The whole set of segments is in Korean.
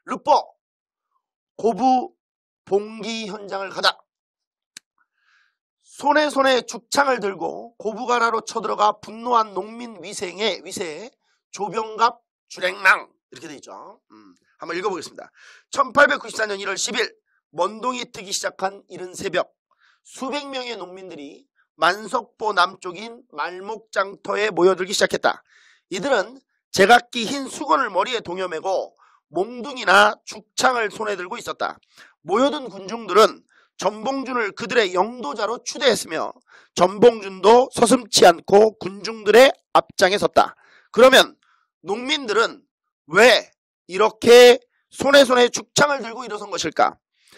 르뽀 고부 봉기 현장을 가다 손에 죽창을 들고 고부가라로 쳐들어가 분노한 농민 위세에 조병갑 주랭랑 이렇게 되어 있죠. 한번 읽어보겠습니다. 1894년 1월 10일 먼동이 트기 시작한 이른 새벽 수백 명의 농민들이 만석보 남쪽인 말목장터에 모여들기 시작했다. 이들은 제각기 흰 수건을 머리에 동여매고 몽둥이나 죽창을 손에 들고 있었다. 모여든 군중들은 전봉준을 그들의 영도자로 추대했으며 전봉준도 서슴지 않고 군중들의 앞장에 섰다. 그러면 농민들은 왜 이렇게 손에 죽창을 들고 일어선 것일까?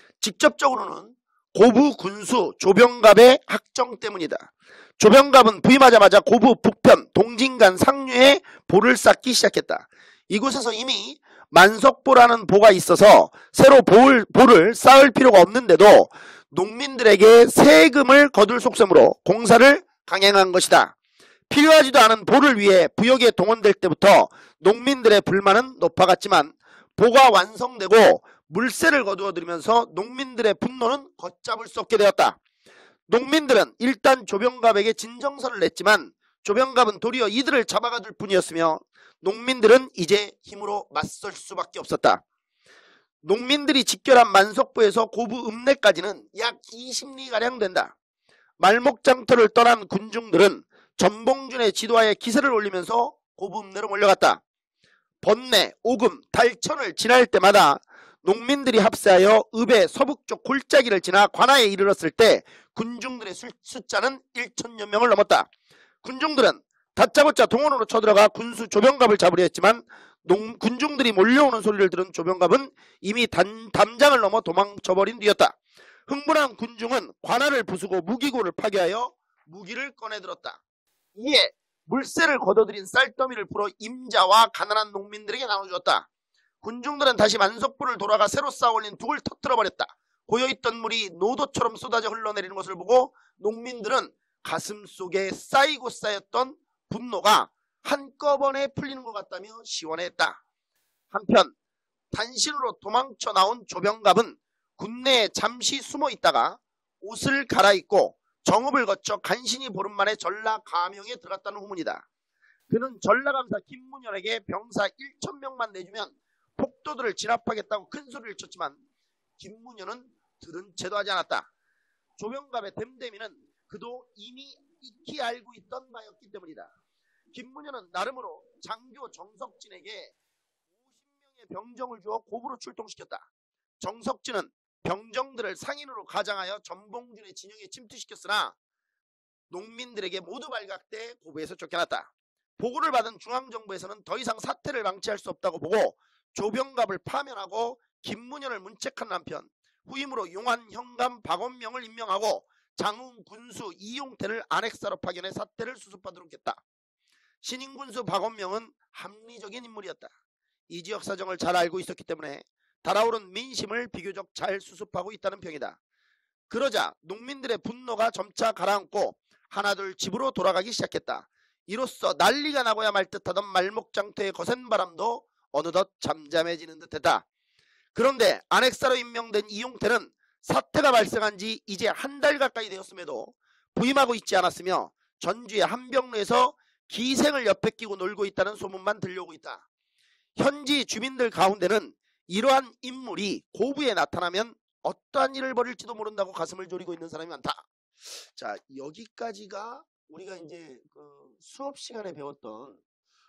직접적으로는 고부 군수 조병갑의 학정 때문이다. 조병갑은 부임하자마자 고부 북편 동진간 상류에 보를 쌓기 시작했다. 이곳에서 이미 만석보라는 보가 있어서 새로 보를 쌓을 필요가 없는데도 농민들에게 세금을 거둘 속셈으로 공사를 강행한 것이다. 필요하지도 않은 보를 위해 부역에 동원될 때부터 농민들의 불만은 높아갔지만 보가 완성되고 물세를 거두어 들이면서 농민들의 분노는 걷잡을 수 없게 되었다. 농민들은 일단 조병갑에게 진정서를 냈지만 조병갑은 도리어 이들을 잡아가둘 뿐이었으며 농민들은 이제 힘으로 맞설 수밖에 없었다. 농민들이 직결한 만석보에서 고부 읍내까지는 약 20리가량 된다. 말목장터를 떠난 군중들은 전봉준의 지도하에 기세를 올리면서 고부 읍내로 몰려갔다. 번내, 오금, 달천을 지날 때마다 농민들이 합세하여 읍의 서북쪽 골짜기를 지나 관하에 이르렀을 때 군중들의 숫자는 1,000여 명을 넘었다. 군중들은 다짜고짜 동원으로 쳐들어가 군수 조병갑을 잡으려 했지만 군중들이 몰려오는 소리를 들은 조병갑은 이미 담장을 넘어 도망쳐버린 뒤였다. 흥분한 군중은 관할을 부수고 무기고를 파괴하여 무기를 꺼내들었다. 이에 물세를 걷어들인 쌀더미를 풀어 임자와 가난한 농민들에게 나눠주었다. 군중들은 다시 만석보를 돌아가 새로 쌓아올린 둑을 터뜨려버렸다. 고여있던 물이 노도처럼 쏟아져 흘러내리는 것을 보고 농민들은 가슴속에 쌓이고 쌓였던 분노가 한꺼번에 풀리는 것 같다며 시원했다. 한편 단신으로 도망쳐 나온 조병갑은 군내에 잠시 숨어 있다가 옷을 갈아입고 정읍을 거쳐 간신히 보름 만에 전라 가명에 들어갔다는 후문이다. 그는 전라감사 김문현에게 병사 1,000명만 내주면 폭도들을 진압하겠다고 큰 소리를 쳤지만 김문현은 들은 채도 하지 않았다. 조병갑의 댐댐이는 그도 이미 익히 알고 있던 바였기 때문이다. 김문현은 나름으로 장교 정석진에게 50명의 병정을 주어 고부로 출동시켰다. 정석진은 병정들을 상인으로 가장하여 전봉준의 진영에 침투시켰으나 농민들에게 모두 발각돼 고부에서 쫓겨났다. 보고를 받은 중앙정부에서는 더 이상 사태를 방치할 수 없다고 보고 조병갑을 파면하고 김문현을 문책한 한편 후임으로 용환 현감 박원명을 임명하고 장흥 군수 이용태를 안핵사로 파견해 사태를 수습하도록 했다. 신임 군수 박원명은 합리적인 인물이었다. 이 지역 사정을 잘 알고 있었기 때문에 달아오른 민심을 비교적 잘 수습하고 있다는 평이다. 그러자 농민들의 분노가 점차 가라앉고 하나둘 집으로 돌아가기 시작했다. 이로써 난리가 나고야 말 듯하던 말목장터의 거센 바람도 어느덧 잠잠해지는 듯했다. 그런데 안핵사로 임명된 이용태는 사태가 발생한 지 이제 한 달 가까이 되었음에도 부임하고 있지 않았으며 전주의 한병로에서 기생을 옆에 끼고 놀고 있다는 소문만 들려오고 있다. 현지 주민들 가운데는 이러한 인물이 고부에 나타나면 어떠한 일을 벌일지도 모른다고 가슴을 졸이고 있는 사람이 많다. 자, 여기까지가 우리가 이제 수업 시간에 배웠던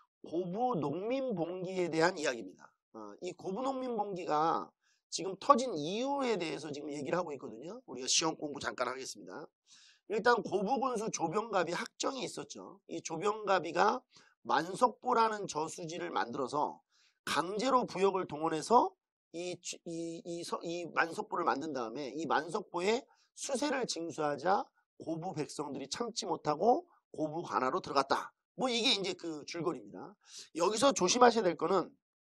고부 농민봉기에 대한 이야기입니다. 이 고부 농민봉기가 지금 터진 이유에 대해서 지금 얘기를 하고 있거든요. 우리가 시험 공부 잠깐 하겠습니다. 일단 고부군수 조병갑이 학정이 있었죠. 이 조병갑이가 만석보라는 저수지를 만들어서 강제로 부역을 동원해서 이 만석보를 만든 다음에 이 만석보에 수세를 징수하자 고부 백성들이 참지 못하고 고부 관하로 들어갔다. 뭐 이게 이제 그 줄거리입니다. 여기서 조심하셔야 될 거는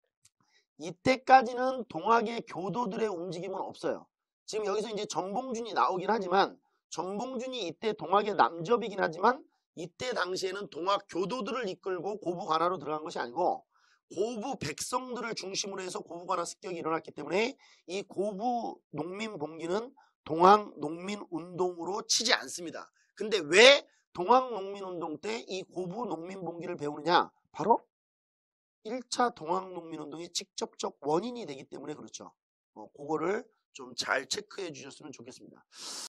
이때까지는 동학의 교도들의 움직임은 없어요. 지금 여기서 이제 전봉준이 나오긴 하지만 전봉준이 이때 동학의 남접이긴 하지만 이때 당시에는 동학 교도들을 이끌고 고부 관하로 들어간 것이 아니고 고부 백성들을 중심으로 해서 고부관할 습격이 일어났기 때문에 이 고부 농민봉기는 동학농민운동으로 치지 않습니다. 근데 왜 동학농민운동 때 이 고부 농민봉기를 배우느냐? 바로 1차 동학농민운동의 직접적 원인이 되기 때문에 그렇죠. 그거를 좀 잘 체크해 주셨으면 좋겠습니다.